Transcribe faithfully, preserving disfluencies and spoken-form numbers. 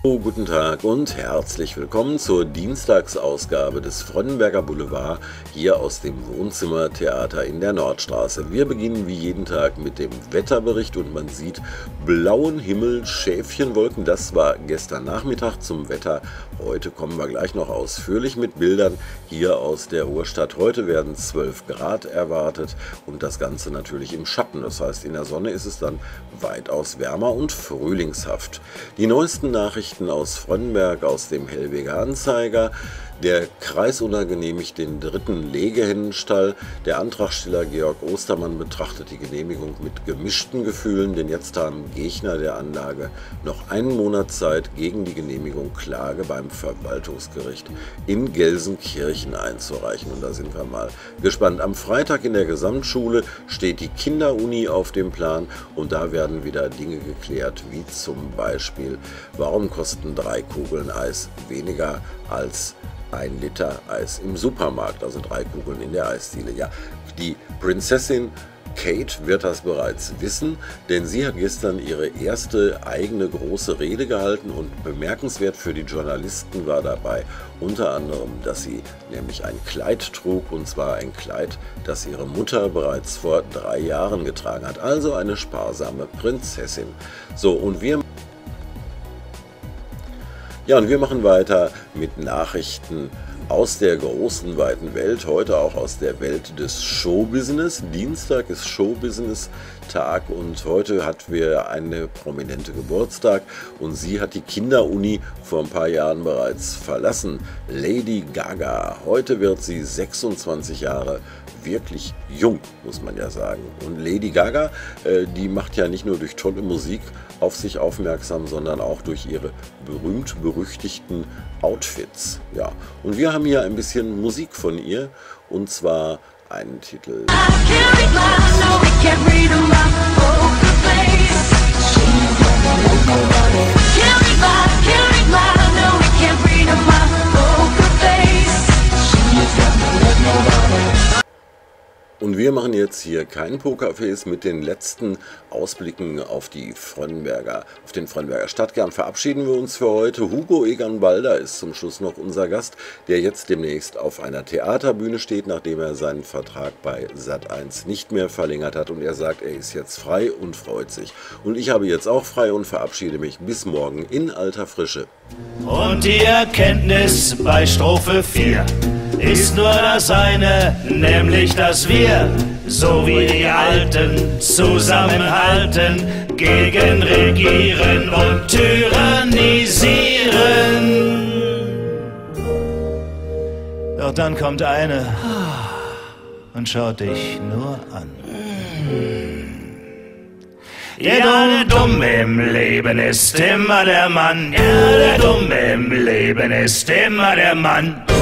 Guten Tag und herzlich willkommen zur Dienstagsausgabe des Fronnenberger Boulevard hier aus dem Wohnzimmertheater in der Nordstraße. Wir beginnen wie jeden Tag mit dem Wetterbericht und man sieht blauen Himmel, Schäfchenwolken. Das war gestern Nachmittag zum Wetter. Heute kommen wir gleich noch ausführlich mit Bildern hier aus der Urstadt. Heute werden zwölf Grad erwartet und das Ganze natürlich im Schatten. Das heißt, in der Sonne ist es dann weitaus wärmer und frühlingshaft. Die neuesten Nachrichten aus Fronnenberg, aus dem Hellweger Anzeiger. Der Kreisunter genehmigt den dritten Legehennenstall. Der Antragsteller Georg Ostermann betrachtet die Genehmigung mit gemischten Gefühlen, denn jetzt haben Gegner der Anlage noch einen Monat Zeit, gegen die Genehmigung Klage beim Verwaltungsgericht in Gelsenkirchen einzureichen. Und da sind wir mal gespannt. Am Freitag in der Gesamtschule steht die Kinderuni auf dem Plan und da werden wieder Dinge geklärt, wie zum Beispiel, warum kosten drei Kugeln Eis weniger als ein Liter Eis im Supermarkt, also drei Kugeln in der Eisdiele. Ja, die Prinzessin Kate wird das bereits wissen, denn sie hat gestern ihre erste eigene große Rede gehalten und bemerkenswert für die Journalisten war dabei unter anderem, dass sie nämlich ein Kleid trug, und zwar ein Kleid, das ihre Mutter bereits vor drei Jahren getragen hat, also eine sparsame Prinzessin. So, und wir Ja, und wir machen weiter mit Nachrichten aus der großen, weiten Welt, heute auch aus der Welt des Showbusiness. Dienstag ist Showbusiness-Tag und heute hatten wir eine prominente Geburtstag und sie hat die Kinderuni vor ein paar Jahren bereits verlassen. Lady Gaga. Heute wird sie sechsundzwanzig Jahre, wirklich jung, muss man ja sagen. Und Lady Gaga, äh, die macht ja nicht nur durch tolle Musik auf sich aufmerksam, sondern auch durch ihre berühmt-berüchtigten Outfits. Ja, und wir haben hier ein bisschen Musik von ihr, und zwar einen Titel. Und wir machen jetzt hier kein Pokerface. Mit den letzten Ausblicken auf die Fronnenberger, auf den Fronnenberger Stadtkern verabschieden wir uns für heute. Hugo Egon Balder ist zum Schluss noch unser Gast, der jetzt demnächst auf einer Theaterbühne steht, nachdem er seinen Vertrag bei Sat eins nicht mehr verlängert hat. Und er sagt, er ist jetzt frei und freut sich. Und ich habe jetzt auch frei und verabschiede mich bis morgen in alter Frische. Und die Erkenntnis bei Strophe vier ist nur das eine, nämlich dass wir, so wie die Alten, zusammenhalten, gegen Regieren und Tyrannisieren. Doch dann kommt eine und schaut dich nur an. Ja, der Dumme im Leben ist immer der Mann. Ja, der Dumme im Leben ist immer der Mann.